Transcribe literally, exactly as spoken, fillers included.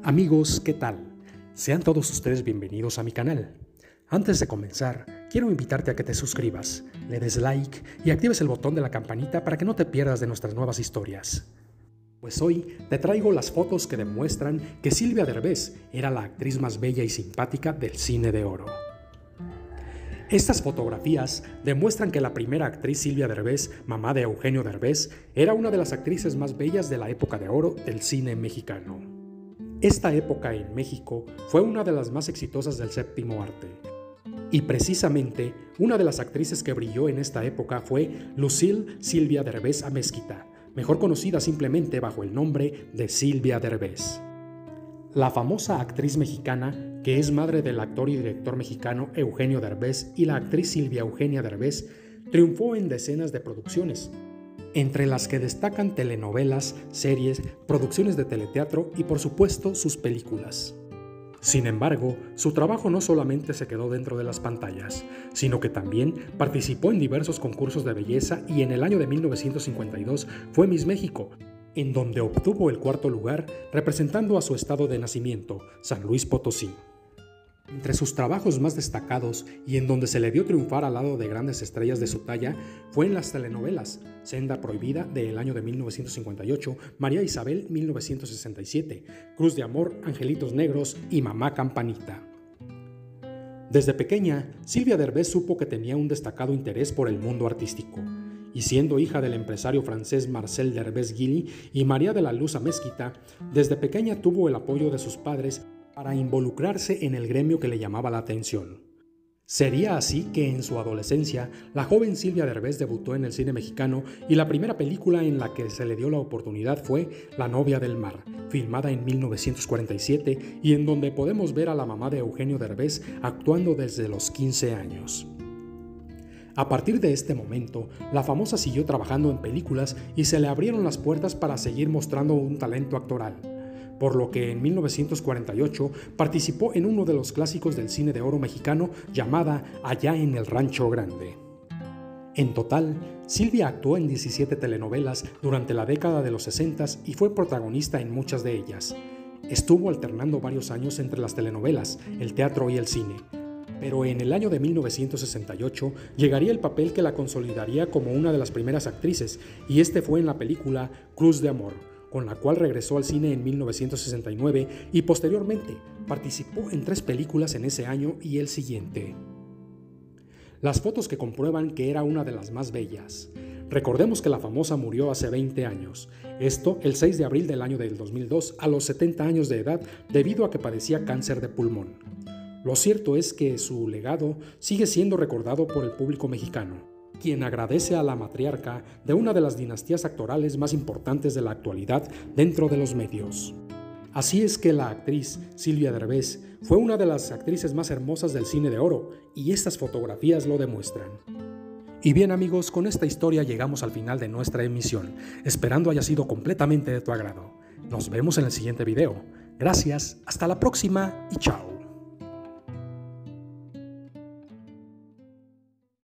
Amigos, ¿qué tal? Sean todos ustedes bienvenidos a mi canal. Antes de comenzar, quiero invitarte a que te suscribas, le des like y actives el botón de la campanita para que no te pierdas de nuestras nuevas historias. Pues hoy te traigo las fotos que demuestran que Silvia Derbez era la actriz más bella y simpática del cine de oro. Estas fotografías demuestran que la primera actriz Silvia Derbez, mamá de Eugenio Derbez, era una de las actrices más bellas de la época de oro del cine mexicano. Esta época en México fue una de las más exitosas del séptimo arte. Y precisamente, una de las actrices que brilló en esta época fue Lucille Silvia Derbez Amezquita, mejor conocida simplemente bajo el nombre de Silvia Derbez. La famosa actriz mexicana, que es madre del actor y director mexicano Eugenio Derbez y la actriz Silvia Eugenia Derbez, triunfó en decenas de producciones, entre las que destacan telenovelas, series, producciones de teleteatro y por supuesto sus películas. Sin embargo, su trabajo no solamente se quedó dentro de las pantallas, sino que también participó en diversos concursos de belleza y en el año de mil novecientos cincuenta y dos fue Miss México, en donde obtuvo el cuarto lugar representando a su estado de nacimiento, San Luis Potosí. Entre sus trabajos más destacados y en donde se le vio triunfar al lado de grandes estrellas de su talla fue en las telenovelas Senda Prohibida del año de mil novecientos cincuenta y ocho, María Isabel mil novecientos sesenta y siete, Cruz de Amor, Angelitos Negros y Mamá Campanita. Desde pequeña, Silvia Derbez supo que tenía un destacado interés por el mundo artístico, y siendo hija del empresario francés Marcel Derbez Guilly y María de la Luz Amezquita, desde pequeña tuvo el apoyo de sus padres para involucrarse en el gremio que le llamaba la atención. Sería así que en su adolescencia, la joven Silvia Derbez debutó en el cine mexicano y la primera película en la que se le dio la oportunidad fue La novia del mar, filmada en mil novecientos cuarenta y siete y en donde podemos ver a la mamá de Eugenio Derbez actuando desde los quince años. A partir de este momento, la famosa siguió trabajando en películas y se le abrieron las puertas para seguir mostrando un talento actoral, por lo que en mil novecientos cuarenta y ocho participó en uno de los clásicos del cine de oro mexicano llamada Allá en el Rancho Grande. En total, Silvia actuó en diecisiete telenovelas durante la década de los sesenta y fue protagonista en muchas de ellas. Estuvo alternando varios años entre las telenovelas, el teatro y el cine, pero en el año de mil novecientos sesenta y ocho llegaría el papel que la consolidaría como una de las primeras actrices, y este fue en la película Cruz de Amor, con la cual regresó al cine en mil novecientos sesenta y nueve y posteriormente participó en tres películas en ese año y el siguiente. Las fotos que comprueban que era una de las más bellas. Recordemos que la famosa murió hace veinte años, esto el seis de abril del año del dos mil dos a los setenta años de edad debido a que padecía cáncer de pulmón. Lo cierto es que su legado sigue siendo recordado por el público mexicano, quien agradece a la matriarca de una de las dinastías actorales más importantes de la actualidad dentro de los medios. Así es que la actriz Silvia Derbez fue una de las actrices más hermosas del cine de oro, y estas fotografías lo demuestran. Y bien amigos, con esta historia llegamos al final de nuestra emisión, esperando haya sido completamente de tu agrado. Nos vemos en el siguiente video. Gracias, hasta la próxima y chao.